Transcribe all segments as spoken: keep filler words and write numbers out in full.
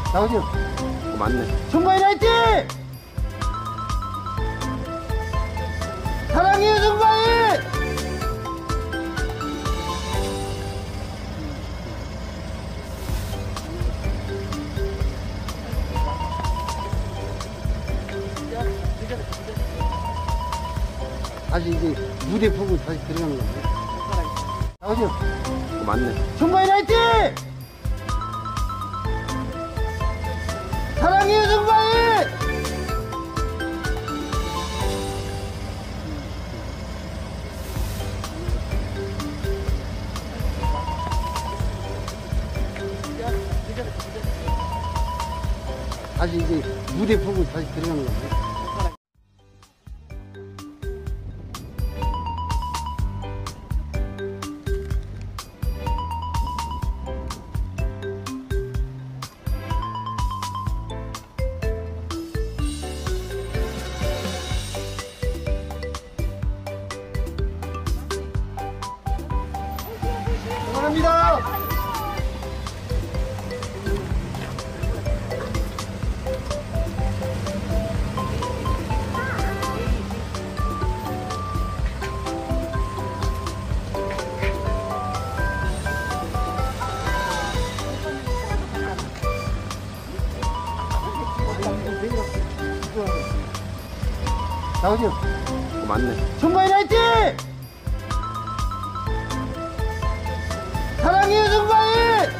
나오죠? 어, 맞네. 정바인 화이팅! 사랑해요 정바인! 다시 이제 무대 보고 다시 들어가는 건데. 나오죠? 어, 맞네. 정바인 화이팅! 사랑해요 정바인! 다시 이제 무대 보고 다시 들어가는 건데. 감사합니다. 나오죠? 어, 맞네. 정바인 화이팅! 사랑해요 정바인!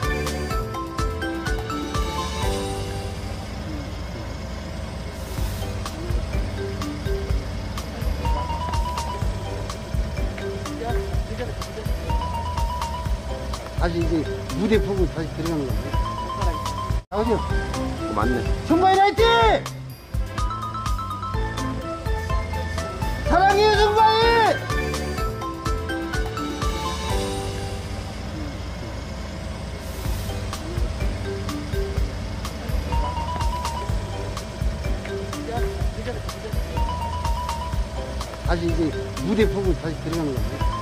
다시 이제 무대 보고 다시 들어가는 건데. 나오죠? 어, 맞네. 정바인 화이팅! 사랑해요 정바인! 다시 이제 무대 보고 다시 들어가는 건데.